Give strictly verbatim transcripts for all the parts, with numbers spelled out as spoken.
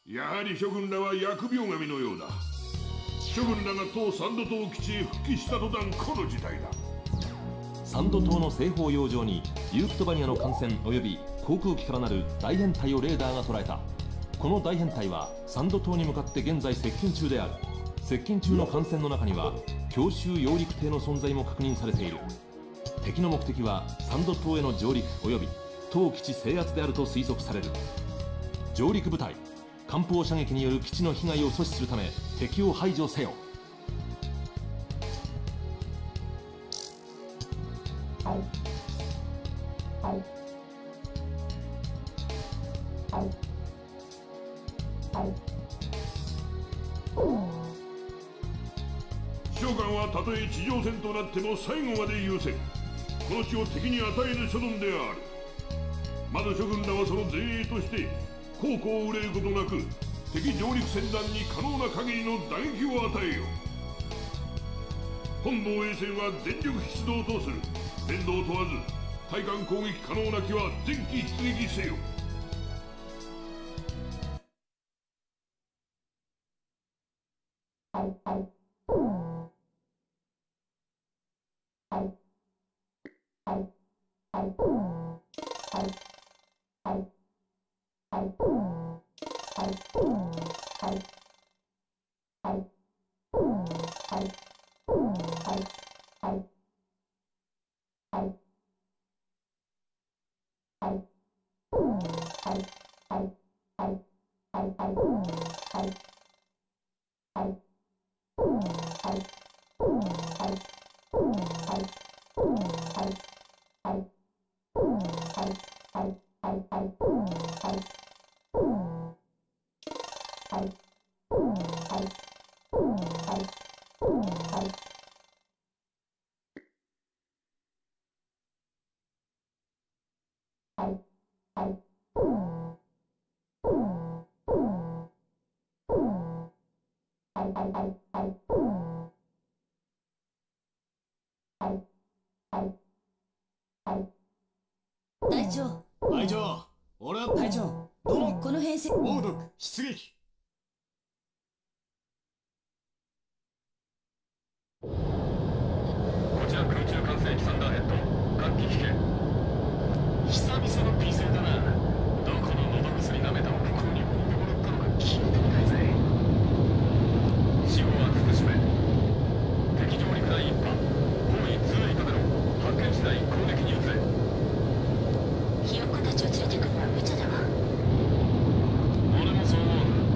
やはり諸軍らは疫病神のようだ。諸軍らが当サンド島基地へ復帰した途端この事態だ。 サンド島の西方洋上にユークトバニアの艦船及び航空機からなる大編隊をレーダーが捉えた。この大編隊はサンド島に向かって現在接近中である。接近中の艦船の中には強襲揚陸艇の存在も確認されている。敵の目的はサンド島への上陸及び当基地制圧であると推測される。上陸部隊、艦砲射撃による基地の被害を阻止するため敵を排除せよ。 召喚はたとえ地上戦となっても最後まで優先。この地を敵に与える所存である。まず諸軍らはその前衛として後顧を憂うことなく敵上陸船団に可能な限りの打撃を与えよう。本防衛線は全力出動とする。連動問わず対艦攻撃可能な機は前期出撃せよ。 隊長、 隊長、俺は隊長、どうもこの編成。 モードック出撃。 こちら空中管制機サンダーヘッド、各機聞け。 久々の P 戦だな。 どこの喉薬舐めたおふくろに産んでもらったのか聞いてみたいぜ。死後は福島へ。敵上陸第一波、包囲通以下での発見次第攻撃に移れ。 ひよっこたちを連れてくるのは無茶だわ。 俺もそう思う。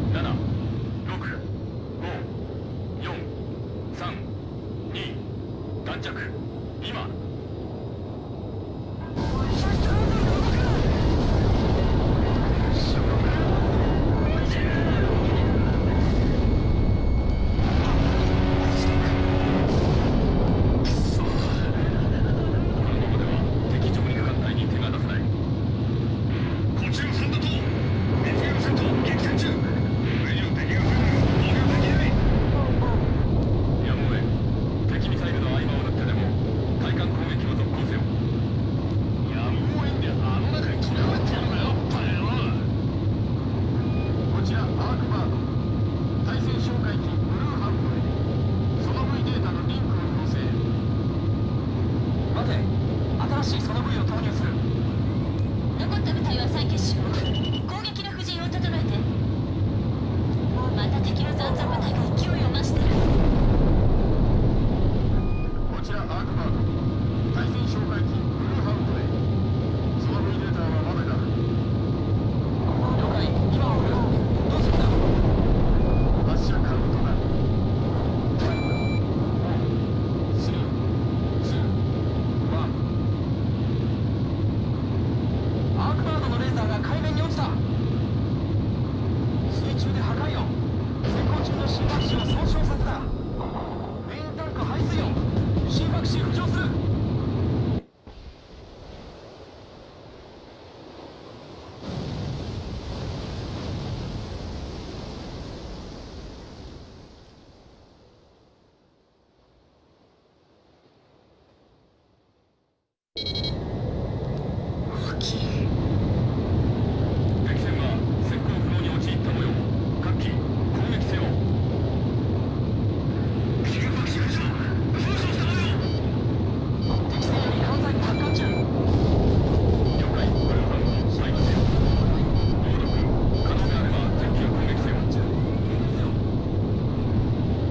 なな、ろく、ご、よん、さん、に、弾着今。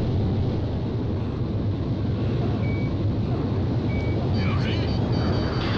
敵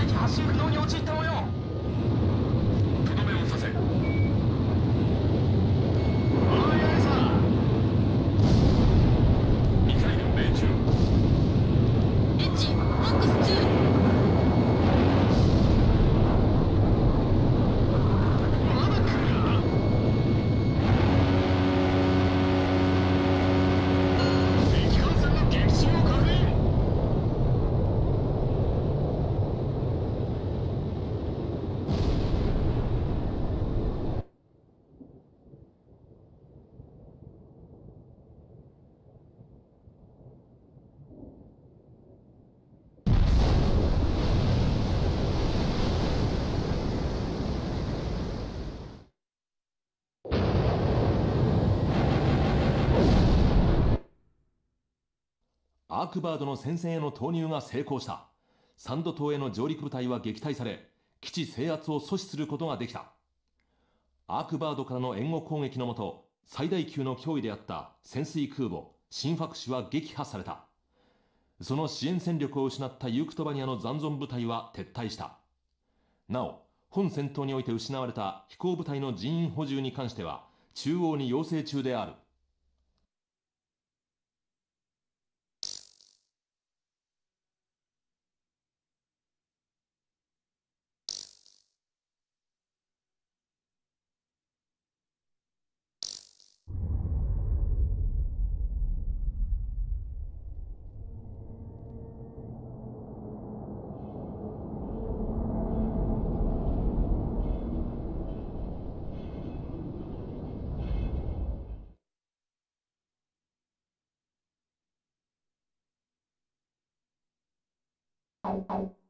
敵発進不能に陥った模様。とどめをさせ。ミサイル命中。 エンジンマックスに。 まだ来るか。敵艦船の撃沈を確認。 アークバードの戦線への投入が成功した。サンド島への上陸部隊は撃退され、基地制圧を阻止することができた。アークバードからの援護攻撃のもと、最大級の脅威であった潜水空母シンファクシは撃破された。その支援戦力を失ったユークトバニアの残存部隊は撤退した。なお、本戦闘において失われた飛行部隊の人員補充に関しては中央に要請中である。 はいはい。